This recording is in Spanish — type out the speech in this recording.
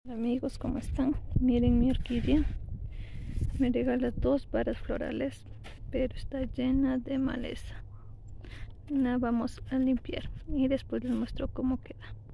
Amigos, ¿cómo están? Miren mi orquídea. Me regala dos varas florales, pero está llena de maleza. La vamos a limpiar y después les muestro cómo queda.